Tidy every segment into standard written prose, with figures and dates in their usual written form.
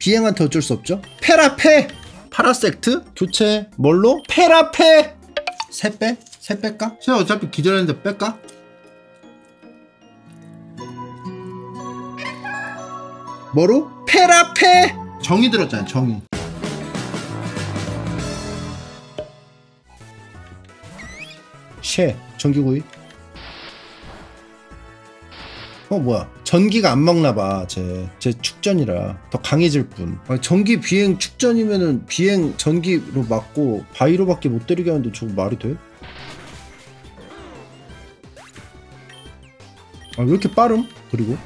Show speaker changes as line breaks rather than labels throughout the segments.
비행한테 어쩔 수 없죠. 페라페 파라섹트 교체 뭘로? 페라페 새 빼? 새 뺄까? 새 어차피 기다렸는데 뺄까? 뭐로? 페라페 정이 들었잖아. 정이. 쉐 전기구이. 뭐야 전기가 안 먹나봐. 제 축전이라 더 강해질 뿐. 전기 비행 축전이면은 비행 전기로 맞고 바위로밖에 못 때리게 하는데 저거 말이 돼? 왜 이렇게 빠름? 그리고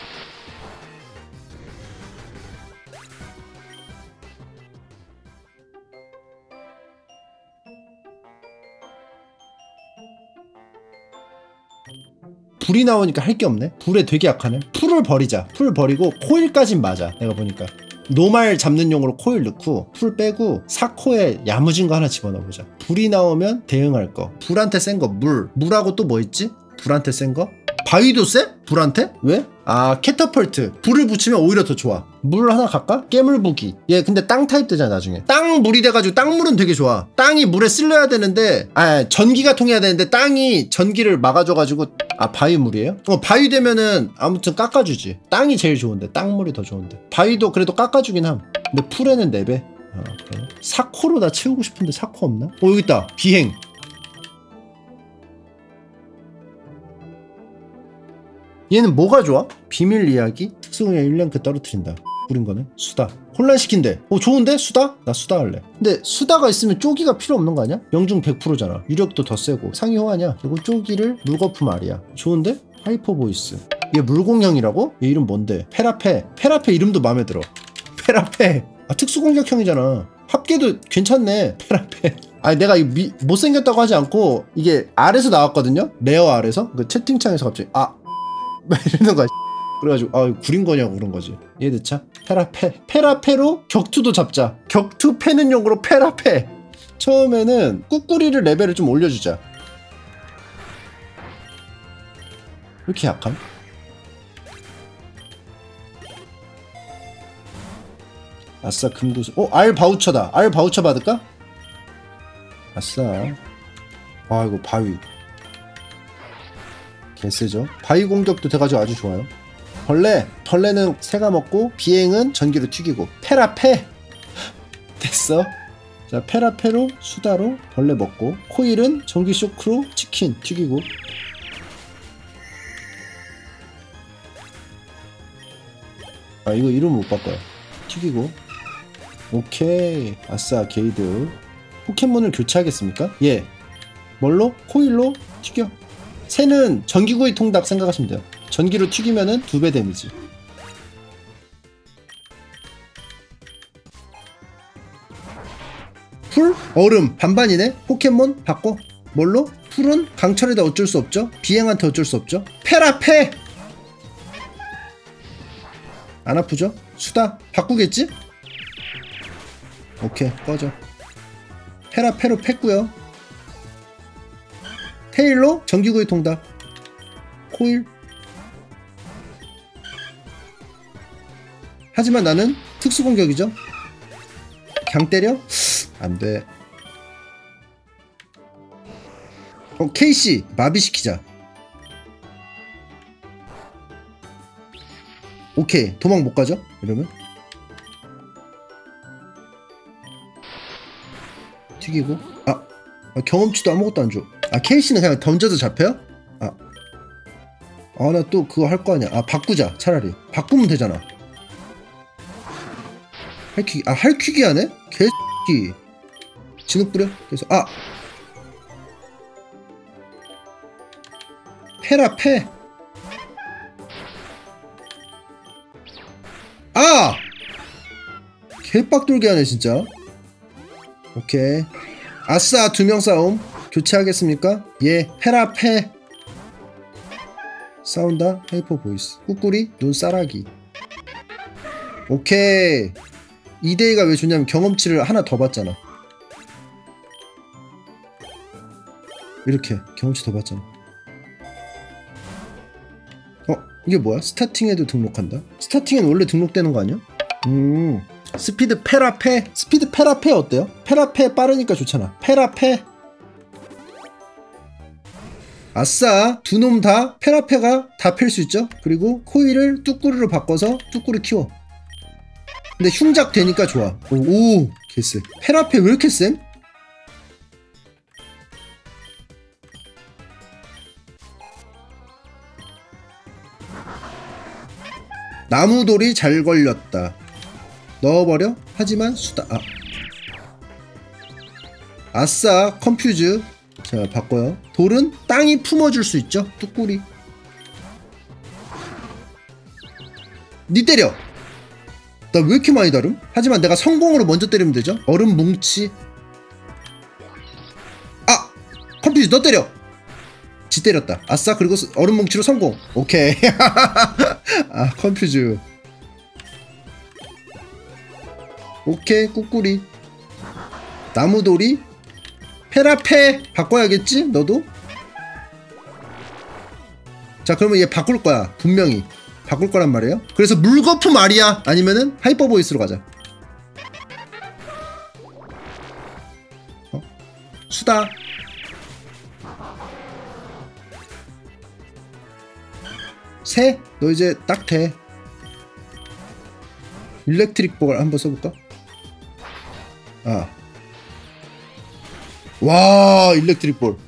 불이 나오니까 할 게 없네. 불에 되게 약하네. 풀을 버리자. 풀 버리고 코일까진 맞아. 내가 보니까 노말 잡는 용으로 코일 넣고 풀 빼고 사코에 야무진 거 하나 집어넣어보자. 불이 나오면 대응할 거. 불한테 센 거 물하고 또 뭐 있지? 불한테 센 거? 바위도 세? 불한테? 왜? 캐터펄트. 불을 붙이면 오히려 더 좋아. 물 하나 갈까? 깨물부기. 얘 근데 땅 타입 되잖아 나중에. 땅물이 돼가지고 땅물은 되게 좋아. 땅이 물에 쓸려야 되는데 전기가 통해야 되는데 땅이 전기를 막아줘가지고 바위물이에요? 바위 되면은 아무튼 깎아주지. 땅이 제일 좋은데 땅물이 더 좋은데. 바위도 그래도 깎아주긴 함. 근데 풀에는 4배. 그래. 사코로 나 채우고 싶은데 사코 없나? 여기 있다. 비행. 얘는 뭐가 좋아? 비밀 이야기? 특수공격 1랭크 떨어뜨린다. 뿌린 거는 수다. 혼란시킨대. 좋은데? 수다? 나 수다 할래. 근데 수다가 있으면 쪼기가 필요 없는 거 아니야? 명중 100%잖아. 유력도 더 세고 상위 호환이야. 그리고 쪼기를 물거품 알이야. 좋은데? 하이퍼 보이스. 얘 물공형이라고? 얘 이름 뭔데? 페라페. 페라페 이름도 마음에 들어. 페라페. 특수공격형이잖아. 합계도 괜찮네. 페라페. 내가 못생겼다고 하지 않고 이게 R에서 나왔거든요? 레어 R에서? 그 채팅창에서 갑자기 막 이러는 거야. 그래가지고 구린 거냐고 그런 거지. 이해됐자? 페라페로 격투도 잡자. 격투 패는 용으로 페라페. 처음에는 꾸꾸리를 레벨을 좀 올려주자. 왜 이렇게 약함? 아싸 금구슬. R 바우처다. R 바우처 받을까? 아싸. 이거 바위 개쎄죠. 바위 공격도 돼가지고 아주 좋아요. 벌레는 새가 먹고 비행은 전기로 튀기고. 페라페 됐어. 자 페라페로 수다로 벌레 먹고 코일은 전기 쇼크로 치킨 튀기고. 이거 이름 못 바꿔요. 튀기고. 오케이 아싸 게이드. 포켓몬을 교체하겠습니까? 예 뭘로? 코일로 튀겨. 새는 전기구이 통닭 생각하시면 돼요. 전기로 튀기면은 2배 데미지. 풀? 얼음 반반이네? 포켓몬 바꿔. 뭘로? 풀은 강철에다 어쩔 수 없죠. 비행한테 어쩔 수 없죠. 페라페! 안 아프죠? 수다 바꾸겠지? 오케이 꺼져. 페라페로 팼구요. 테일로 전기구이 통닭. 코일. 하지만 나는 특수공격이죠. 그냥 때려? 안돼. KC 마비시키자. 오케이 도망 못가죠? 이러면 튀기고. 경험치도 아무것도 안줘. KC는 그냥 던져도 잡혀요? 나 또 그거 할 거 아니야. 바꾸자. 차라리 바꾸면 되잖아. 할퀴기. 할퀴기 하네? 개새끼. 진흙 뿌려? 그래서 페라페. 개빡돌게 하네 진짜. 오케이 아싸 2명 싸움. 교체하겠습니까? 예 페라페. 싸운다. 하이퍼 보이스. 꾸꾸리 눈싸라기. 오케이 2대2가 왜 좋냐면 경험치를 하나 더 받잖아. 이렇게 경험치 더 받잖아. 이게 뭐야? 스타팅에도 등록한다? 스타팅엔 원래 등록되는 거 아니야? 스피드 페라페. 스피드 페라페 어때요? 페라페 빠르니까 좋잖아. 페라페. 아싸, 두 놈 다 페라페가 다 팰 수 있죠. 그리고 코일을 뚜꾸르로 바꿔서 뚜꾸르 키워. 근데 흉작 되니까 좋아. 오 개쎄. 페라페 왜 이렇게 쌤? 나무돌이 잘 걸렸다. 넣어버려. 하지만 수다. 아싸 컴퓨즈. 자 바꿔요. 돌은 땅이 품어줄 수 있죠. 뚜꾸리. 니 때려. 나 왜 이렇게 많이 다름? 하지만 내가 성공으로 먼저 때리면 되죠. 얼음 뭉치. 아! 컴퓨즈 너 때려. 지 때렸다. 아싸. 그리고 얼음 뭉치로 성공. 오케이. 아 컴퓨즈. 오케이 꾸꾸리. 나무돌이. 페라페 바꿔야겠지? 너도? 자 그러면 얘 바꿀 거야. 분명히 바꿀 거란 말이에요. 그래서 물거품 아리야 아니면은 하이퍼 보이스로 가자. 수다. 새? 너 이제 딱 돼. 일렉트릭 볼 한번 써볼까? 와 일렉트릭 볼.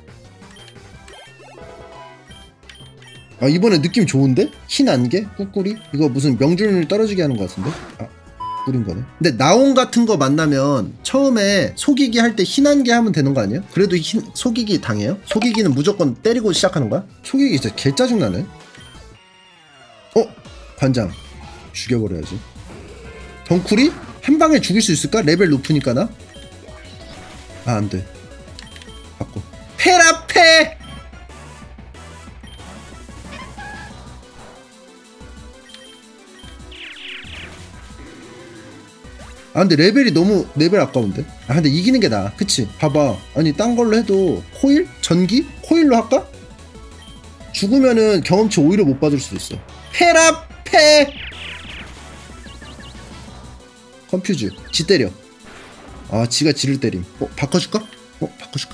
이번에 느낌 좋은데? 흰 안개? 꾸꾸리? 이거 무슨 명중률 떨어지게 하는 것 같은데? 꾸린 거네. 근데 나온 같은 거 만나면 처음에 속이기 할 때 흰 안개 하면 되는 거 아니에요? 그래도 속이기 당해요? 속이기는 무조건 때리고 시작하는 거야? 속이기 진짜 개 짜증나네. 관장 죽여버려야지. 덩쿨이? 한 방에 죽일 수 있을까? 레벨 높으니까 나? 안돼. 바꿔. 페라페! 근데 레벨이 너무 레벨 아까운데? 근데 이기는 게 나아. 그치? 봐봐. 아니 딴 걸로 해도 코일? 전기? 코일로 할까? 죽으면은 경험치 오히려 못 받을 수도 있어. 페라페! 컴퓨즈. 지 때려. 지가 지를 때림. 바꿔줄까? 바꿔줄까?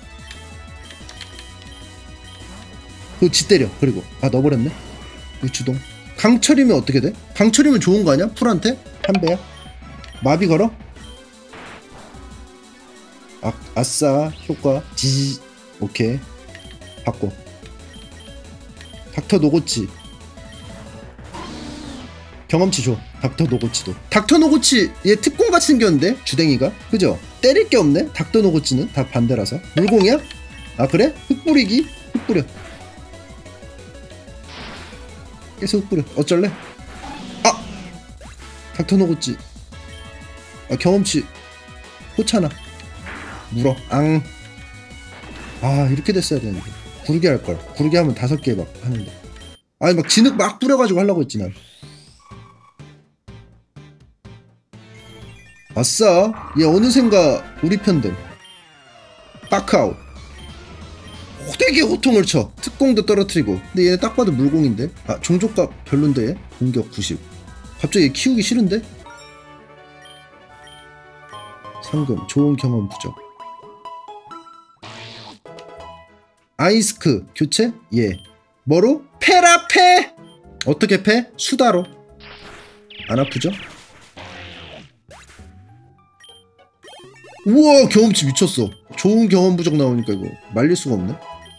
지 때려. 그리고 넣어버렸네. 우추동. 강철이면 어떻게 돼? 강철이면 좋은 거 아니야? 풀한테? 한 배야? 마비 걸어? 아싸 효과 지. 오케이 바꿔. 닥터 노고치. 경험치 줘. 닥터 노고치도. 닥터 노고치 얘 특공같이 생겼는데 주댕이가. 그죠? 때릴 게 없네. 닥터 노고치는 다 반대라서. 물공이야? 그래? 흙 뿌리기? 흙 뿌려. 계속 흙 뿌려. 어쩔래? 닥터 노고치. 경험치 호차나. 물어. 이렇게 됐어야 되는데. 구르기 할걸. 구르기 하면 5개 막 하는데. 막 진흙 막 뿌려가지고 하려고 했지 난. 아싸. 얘 어느샌가 우리 편들. 빠크아웃. 호되게 호통을 쳐. 특공도 떨어뜨리고. 근데 얘네 딱 봐도 물공인데. 종족값 별론데 얘. 공격 90. 갑자기 얘 키우기 싫은데? 상금. 좋은 경험 부족. 아이스크 교체? 예. 뭐로? 페라페! 어떻게 패? 수다로. 안 아프죠? 우와 경험치 미쳤어. 좋은 경험 부족 나오니까 이거 말릴 수가 없네.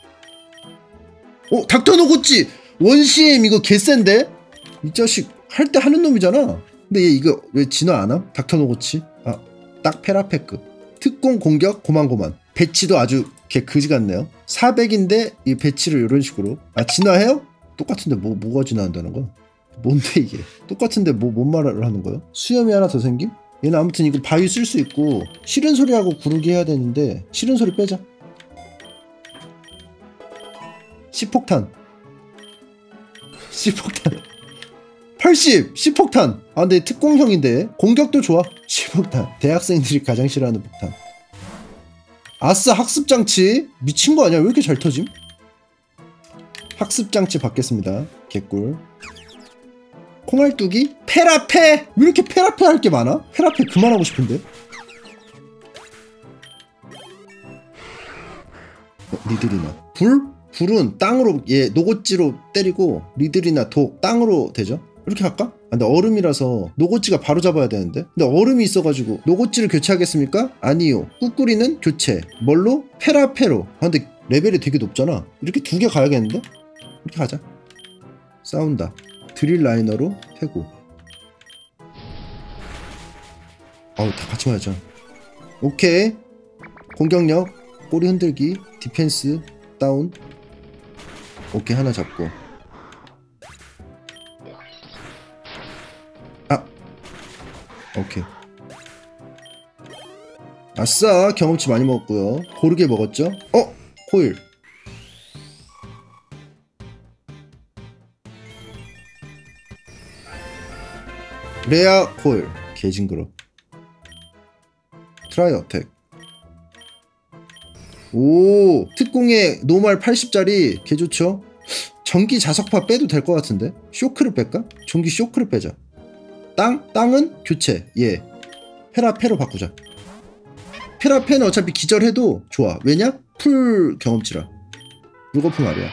닥터 노고치! 원CM 이거 개센데? 이 자식 할 때 하는 놈이잖아. 근데 얘 이거 왜 진화 안 함? 닥터 노고치? 딱 페라페급. 특공 공격 고만고만. 배치도 아주 개 그지 같네요. 400인데 이 배치를 이런 식으로. 진화해요? 똑같은데 뭐가 진화한다는 거야? 뭔데 이게? 똑같은데 뭔 말을 하는 거야? 수염이 하나 더 생김? 얘는 아무튼 이거 바위 쓸 수 있고 싫은 소리하고 구르기 해야 되는데 싫은 소리 빼자. 시폭탄. 80! 시폭탄! 근데 특공형인데 공격도 좋아. 시폭탄. 대학생들이 가장 싫어하는 폭탄. 아싸 학습장치. 미친거 아니야? 왜 이렇게 잘 터짐? 학습장치 받겠습니다. 개꿀. 콩알뚜기? 페라페! 왜 이렇게 페라페 할 게 많아? 페라페 그만하고 싶은데? 리들이나 불은 땅으로 얘 노고찌로 때리고 리들이나 독 땅으로 되죠? 이렇게 할까? 근데 얼음이라서 노고찌가 바로 잡아야 되는데 근데 얼음이 있어가지고 노고찌를 교체하겠습니까? 아니요. 꾸꾸리는 교체 뭘로? 페라페로. 근데 레벨이 되게 높잖아. 이렇게 2개 가야겠는데? 이렇게 가자. 싸운다. 드릴 라이너로 패고 다 같이 맞아. 오케이. 공격력 꼬리 흔들기 디펜스 다운. 오케이 하나 잡고 오케이 아싸 경험치 많이 먹었고요. 고르게 먹었죠. 코일 레아 코일 개징그러. 트라이 어택. 오 특공의 노말 80짜리 개좋죠. 전기 자석파 빼도 될 것 같은데 쇼크를 뺄까? 전기 쇼크를 빼자. 땅은 교체. 예 페라페로 바꾸자. 페라페는 어차피 기절해도 좋아. 왜냐? 풀 경험치라. 물거프 말이야.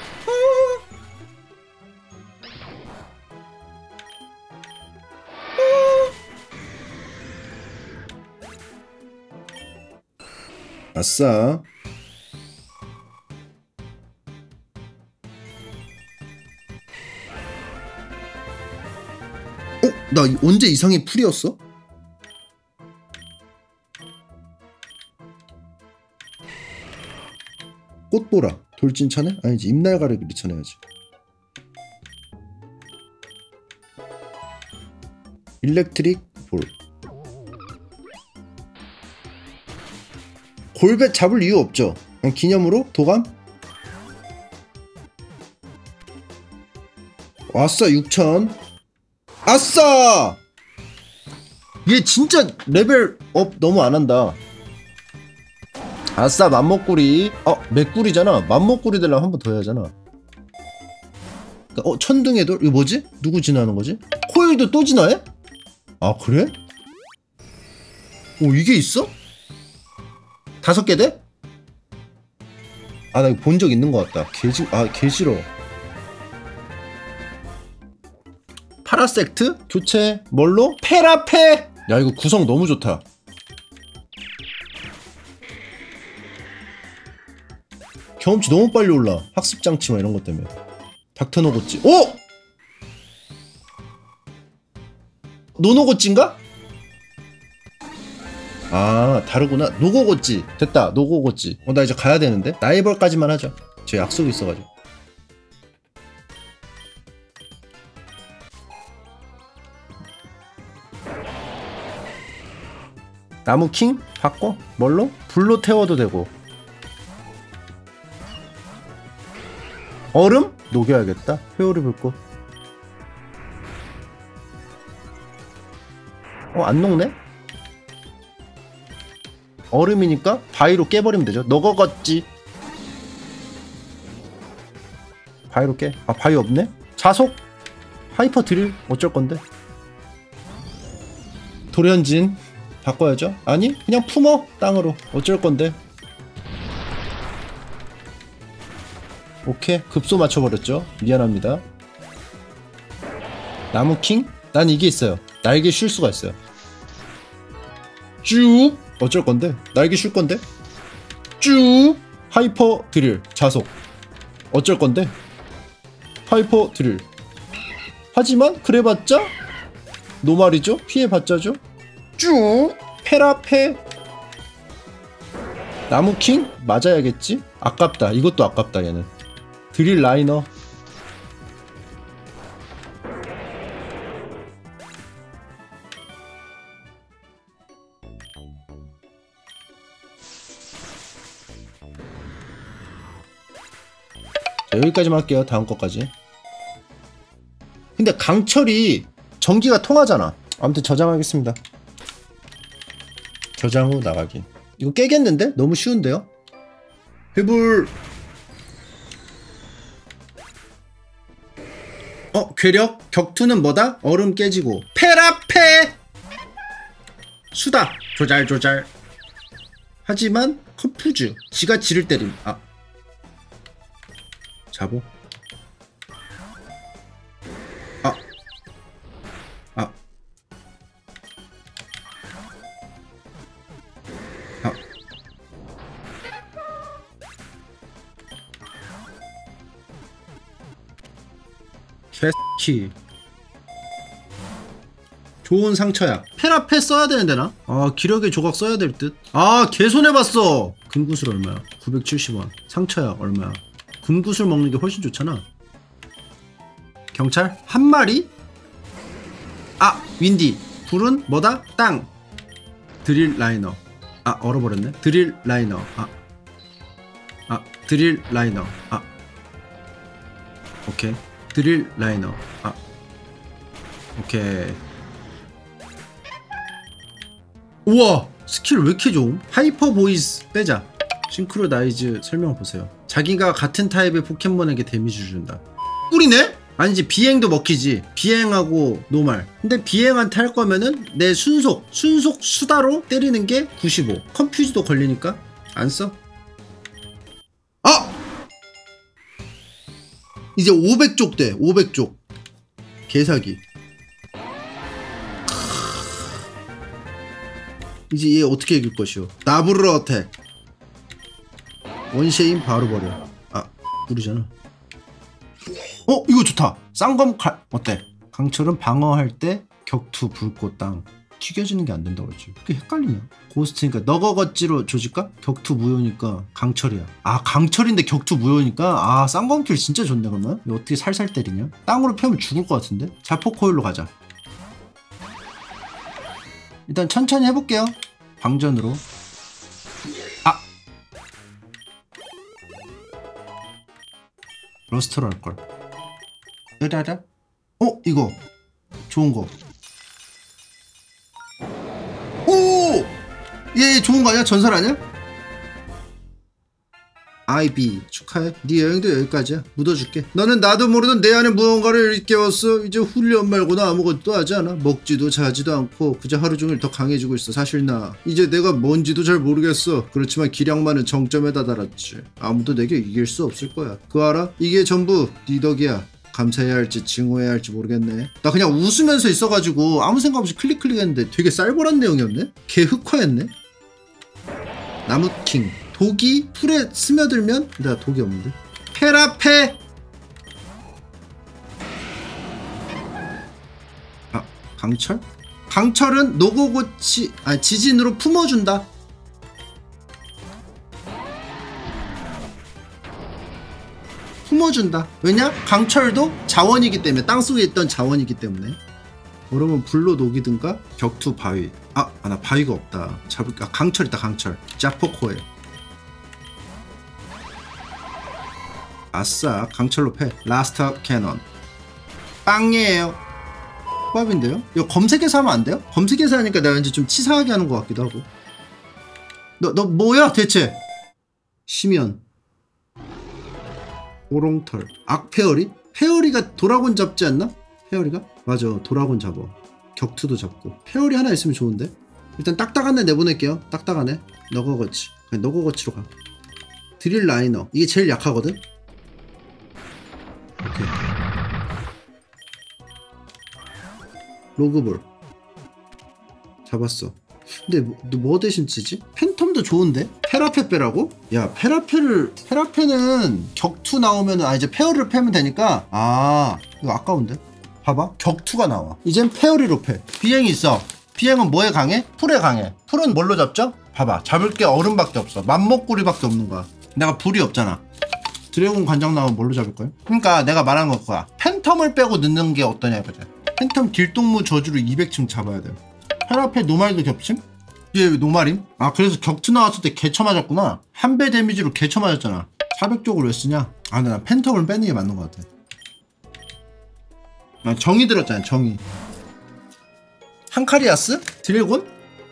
아싸. 나 언제 이상의 풀이었어? 꽃보라 돌진차네? 아니지 입날가리를 리쳐내야지. 일렉트릭 볼. 골벳 잡을 이유 없죠. 그냥 기념으로 도감. 아싸 6000. 아싸! 얘 진짜 레벨업 너무 안한다. 아싸 맘먹구리. 맥구리잖아. 맘먹구리 되려면 한 번 더 해야잖아. 천둥의 돌? 이거 뭐지? 누구 진화하는 거지? 코일도 또 진화해? 아 그래? 오 이게 있어? 5개 돼? 나 이거 본 적 있는 것 같다. 개 싫어. 파라섹트? 교체 뭘로? 페라페! 야 이거 구성 너무 좋다. 경험치 너무 빨리 올라. 학습장치와 이런 것 때문에. 닥터노고찌. 오! 노노고찌인가? 다르구나. 노고고찌. 됐다. 노고고찌. 나 이제 가야 되는데. 라이벌까지만 하자. 저 약속이 있어가지고. 나무킹? 바꿔? 뭘로? 불로 태워도 되고. 얼음? 녹여야겠다. 회오리 불꽃. 안 녹네? 얼음이니까 바위로 깨버리면 되죠. 너거겠지. 바위로 깨. 바위 없네? 자속? 하이퍼 드릴? 어쩔 건데? 돌연진 바꿔야죠. 아니 그냥 품어 땅으로. 어쩔 건데. 오케이 급소 맞춰버렸죠. 미안합니다. 나무킹? 난 이게 있어요. 날개 쉴 수가 있어요. 쭉 어쩔 건데? 날개 쉴 건데? 쭉 하이퍼 드릴 자속 어쩔 건데? 하이퍼 드릴. 하지만 그래봤자 노말이죠. 피해봤자죠. 쭉 페라페. 나무킹? 맞아야겠지? 아깝다. 이것도 아깝다. 얘는 드릴 라이너. 자, 여기까지만 할게요. 다음 거까지. 근데 강철이 전기가 통하잖아. 아무튼 저장하겠습니다. 저장 후 나가기. 이거 깨겠는데? 너무 쉬운데요? 해불. 괴력. 격투는 뭐다? 얼음 깨지고. 페라페 수다. 조잘. 하지만 컨푸즈. 지가 지를 때림. 자보. 개새끼. 좋은 상처약. 페라페 써야 되는데 나? 기력의 조각 써야 될 듯. 개손해봤어. 금구슬 얼마야? 970원. 상처약 얼마야? 금구슬 먹는 게 훨씬 좋잖아. 경찰? 한 마리? 윈디. 불은 뭐다? 땅. 드릴 라이너. 얼어버렸네. 드릴 라이너. 드릴 라이너. 오케이. 드릴 라이너. 오케이. 우와, 스킬 왜 이렇게 좋음? 하이퍼 보이스 빼자. 싱크로나이즈 설명 보세요. 자기가 같은 타입의 포켓몬에게 데미지 준다. 꿀이네? 아니지, 비행도 먹히지. 비행하고 노말. 근데 비행한테 할 거면은 내 순속 수다로 때리는 게 95. 컨퓨즈도 걸리니까 안 써. 이제 500쪽 돼. 500쪽. 개사기. 이제 얘 어떻게 이길 것이오? 나부르 어택. 원쉐임 바로 버려. 무리잖아. 이거 좋다. 쌍검 칼. 어때? 강철은 방어할 때 격투 불꽃 땅. 튀겨지는 게 안 된다 그러지. 그게 헷갈리냐? 고스트니까 너거것지로 조질까? 격투 무효니까 강철이야. 강철인데 격투 무효니까 쌍검킬 진짜 좋네. 그러면 이거 어떻게 살살 때리냐? 땅으로 패면 죽을 것 같은데? 자포코일로 가자. 일단 천천히 해볼게요. 방전으로. 러스터로 할걸. 여기다. 이거 좋은거. 오! 얘 좋은거 아니야? 전설 아니야? IB 축하해. 네 여행도 여기까지야. 묻어줄게. 너는 나도 모르는 내 안에 무언가를 일깨웠어. 이제 훈련 말고는 아무것도 하지 않아. 먹지도 자지도 않고 그저 하루 종일 더 강해지고 있어. 사실 나 이제 내가 뭔지도 잘 모르겠어. 그렇지만 기량만은 정점에 다다랐지. 아무도 내게 이길 수 없을 거야. 그거 알아? 이게 전부 네 덕이야. 감사해야 할지 징후해야 할지 모르겠네. 나 그냥 웃으면서 있어가지고 아무 생각 없이 클릭했는데 되게 쌀벌한 내용이었네? 개 흑화했네? 나무킹. 독이 풀에 스며들면 내가 독이 없는데. 페라페. 강철? 강철은 노고고치 지진으로 품어준다. 품어준다. 왜냐? 강철도 자원이기 때문에, 땅속에 있던 자원이기 때문에. 그러면 불로 녹이든가 격투 바위. 나 바위가 없다. 잡을까? 강철 있다. 강철. 자포코에. 아싸, 강철로 패. 라스트 캐논. 빵이에요. 호밥인데요? 이거 검색해서 하면 안 돼요? 검색해서 하니까 내가 왠지 좀 치사하게 하는 것 같기도 하고. 너 뭐야 대체? 심연. 오롱털. 악페어리? 페어리가 도라곤 잡지 않나? 페어리가? 맞아, 도라곤 잡아. 격투도 잡고. 페어리 하나 있으면 좋은데? 일단 딱딱한 애 내보낼게요. 딱딱한 애. 너거거치. 그냥 너거거치로 가. 드릴 라이너. 이게 제일 약하거든? 오케이. 로그볼 잡았어. 근데 뭐 대신 쓰지? 팬텀도 좋은데? 페라페 빼라고? 야, 페라페는 격투 나오면은 이제 페어리를 패면 되니까. 이거 아까운데? 봐봐, 격투가 나와. 이젠 페어리로 패. 비행이 있어. 비행은 뭐에 강해? 풀에 강해. 풀은 뭘로 잡죠? 봐봐, 잡을 게 얼음밖에 없어. 맘먹구리밖에 없는 거야. 내가 불이 없잖아. 드래곤 관장 나오면 뭘로 잡을까요? 그러니까 내가 말한 거 그거야. 팬텀을 빼고 넣는 게 어떠냐 이거지. 팬텀 길동무 저주를 200층 잡아야 돼. 페라페 노말도 겹침? 얘 왜 노말임? 그래서 격투 나왔을 때 개쳐 맞았구나. 한 배 데미지로 개쳐 맞았잖아. 400쪽을 왜 쓰냐? 근데 난 팬텀을 빼는 게 맞는 것 같아. 정의 들었잖아, 정의. 한카리아스? 드래곤?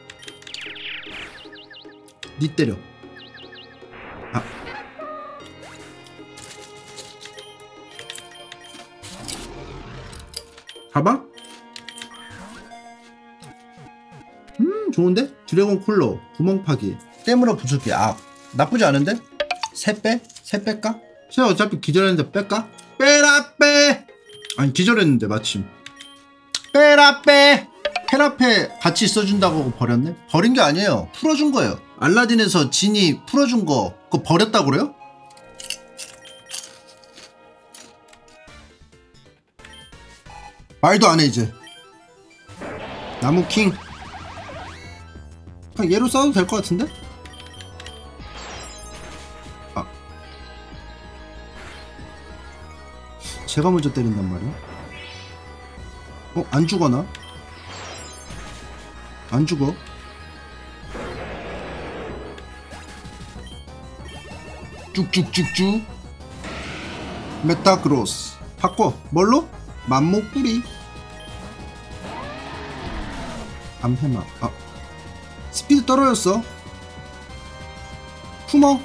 니 때려. 봐봐. 좋은데? 드래곤 쿨러, 구멍 파기, 깨물어 부수기. 아, 나쁘지 않은데? 새 빼? 새 뺄까? 새 어차피 기절했는데 뺄까? 빼라 빼! 아니 기절했는데 마침. 빼라 빼! 페라페 같이 있어준다고 버렸네? 버린 게 아니에요. 풀어준 거예요. 알라딘에서 진이 풀어준 거 그거 버렸다고 그래요? 말도 안 해 이제. 나무킹 그냥 얘로 싸워도 될 것 같은데? 아, 제가 먼저 때린단 말이야? 안 죽어나? 안 죽어. 쭉쭉쭉쭉. 메타그로스 바꿔. 뭘로? 맘목뿌리. 암해마. 아, 스피드 떨어졌어. 품어.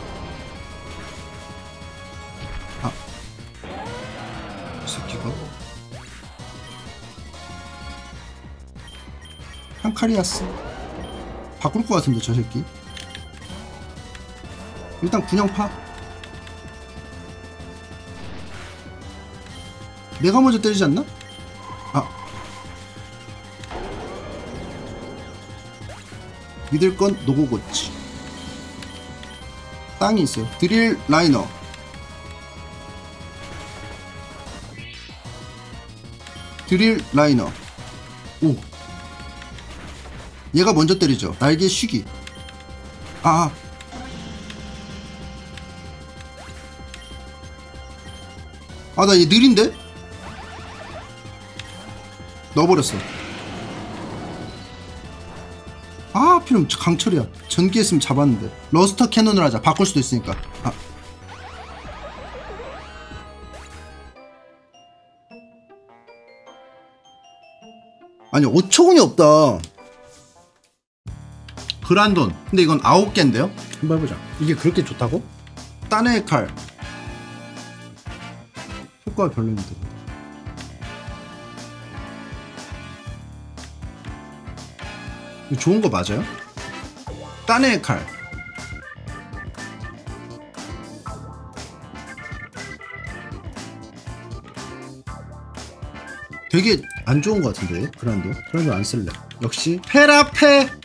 아, 이 새끼가 한카리아스. 바꿀 것 같은데 저 새끼. 일단 군형파. 내가 먼저 때리지 않나? 아, 믿을 건 노고고치. 땅이 있어요. 드릴 라이너. 드릴 라이너. 오, 얘가 먼저 때리죠. 날개 쉬기. 아, 나 얘 느린데? 넣어버렸어. 아, 하필이면 강철이야. 전기했으면 잡았는데. 러스터 캐논을 하자. 바꿀 수도 있으니까. 아, 아니 어처구니 없다. 그란돈. 근데 이건 9개인데요? 한번 해보자. 이게 그렇게 좋다고? 딴의 칼. 효과가 별로인데. 이거 좋은 거 맞아요? 딴의 칼. 되게 안 좋은 거 같은데. 그란돈 안 쓸래. 역시 페라페.